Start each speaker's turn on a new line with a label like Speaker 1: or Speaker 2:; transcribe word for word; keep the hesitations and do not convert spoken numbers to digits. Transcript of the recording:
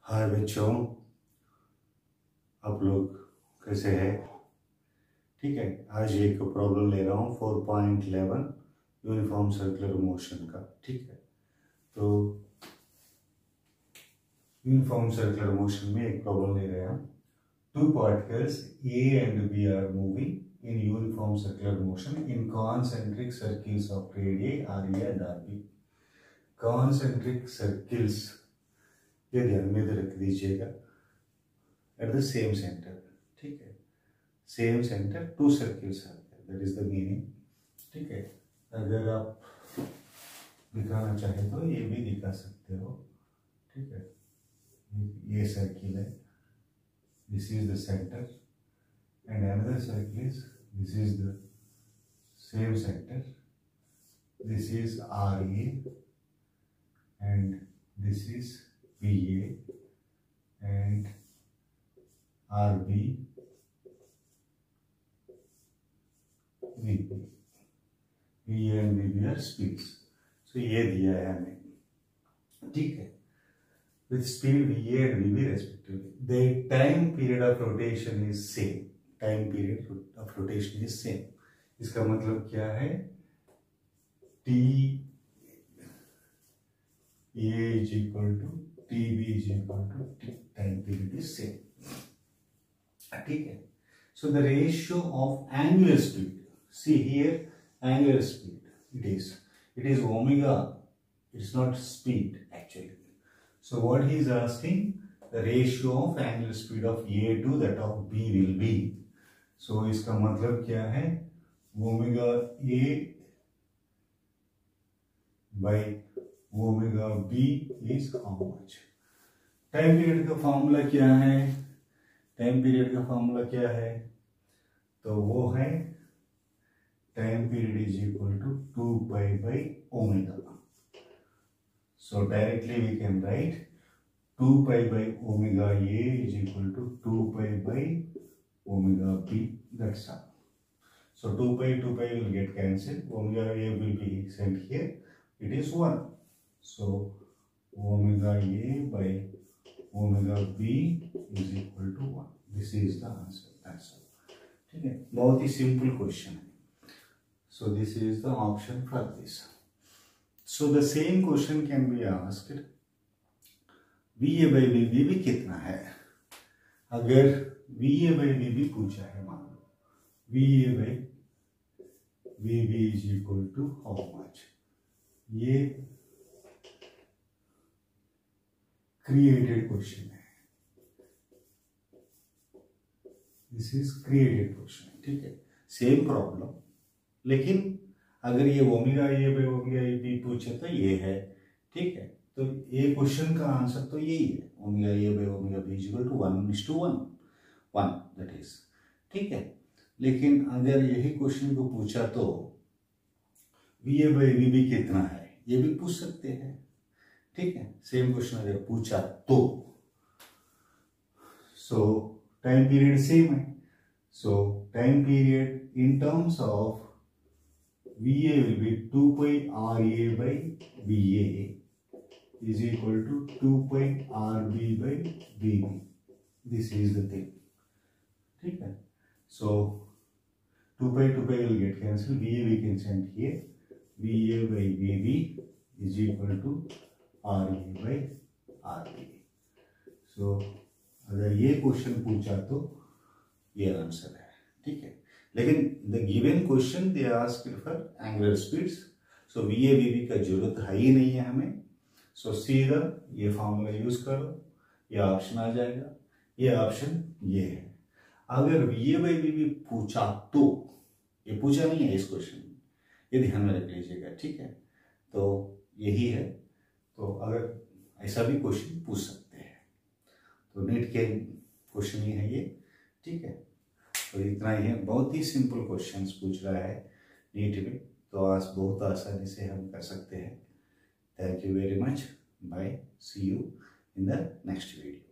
Speaker 1: हाय बच्चों, आप लोग कैसे हैं? ठीक है, आज एक प्रॉब्लम ले रहा हूँ four point eleven uniform circular motion का। ठीक है, तो यूनिफॉर्म सर्कुलर मोशन में एक प्रॉब्लम ले रहे हैं हम। Two particles A and B are moving in uniform circular motion in concentric circles of radius R A and R B. Concentric circles ये ध्यान में रख दीजिएगा, एट द सेम सेंटर। ठीक है, same centre two circles are there, that is the meaning. ठीक है, अगर आप दिखाना चाहे तो ये भी दिखा सकते हो। ठीक है, ये सर्किल है, this is the centre and another circle is this is the same centre, this is R A and this is B A and R B V B. B A and V B are speeds. So ये दिया है हमें। ठीक है, with speed V A and V B respectively, the time period of rotation is same. Time period of rotation is same. इसका मतलब क्या है? T A is equal to T B is equal to T, time period is same. ठीक है, so the ratio of angular speed, see here angular speed, it is it is omega, it's not speed actually. So what he is asking, the ratio of angular speed of A to that of B will be, so इसका मतलब क्या है? omega A by omega B is how much. Time period का formula क्या है? Time period का formula क्या है? तो वो है time period is equal to two pi by omega. So directly we can write two pi by omega A is equal to two pi by omega B, that's all. So two pi two pi will get cancel, omega A will be sent here, it is one. So omega A by omega B is equal to one. This is the answer. That's all. ठीक है, बहुत ही simple question है. So this is the option for this. So the same question can be asked. V A by V B भी कितना है? अगर V A by V B पूछा है, मान लो V A by V B is equal to how much? ये created question है, दिस इज क्रिएटेड क्वेश्चन। ठीक है, सेम प्रॉब्लम, लेकिन अगर ये omega A by omega B पूछे तो ये है। ठीक है, तो ये क्वेश्चन का आंसर तो यही है, omega A by omega B is equal to one is to one one, that is. ठीक है, लेकिन अगर यही क्वेश्चन को पूछा तो V A by V B कितना है, ये भी पूछ सकते हैं। ठीक है, सेम क्वेश्चन अगर पूछा तो, सो टाइम पीरियड सेम है। So time period in terms of V A will be two pi R A by B A is equal to two pi R B by B B, this is the thing. ठीक है, so two pi two pi will get cancel, V A we can send here, V A by B B is equal to R A by R B. So अगर ये question पूछा तो ये answer है। ठीक है, लेकिन the given question they asked for angular speeds, so V A V B का जरूरत है ही नहीं है हमें। सो सीधा ये फॉर्मूला यूज करो, ये ऑप्शन आ जाएगा, ये ऑप्शन ये है। अगर V A by V B पूछा तो, ये पूछा नहीं है इस क्वेश्चन में, ये ध्यान में रख लीजिएगा। ठीक है, तो यही है, तो अगर ऐसा भी क्वेश्चन पूछ सकते हैं, तो नीट के क्वेश्चन ही है ये। ठीक है, तो इतना ही है, बहुत ही सिंपल क्वेश्चंस पूछ रहा है नीट में, तो आज बहुत आसानी से हम कर सकते हैं। Thank you very much, bye, see you in the next video.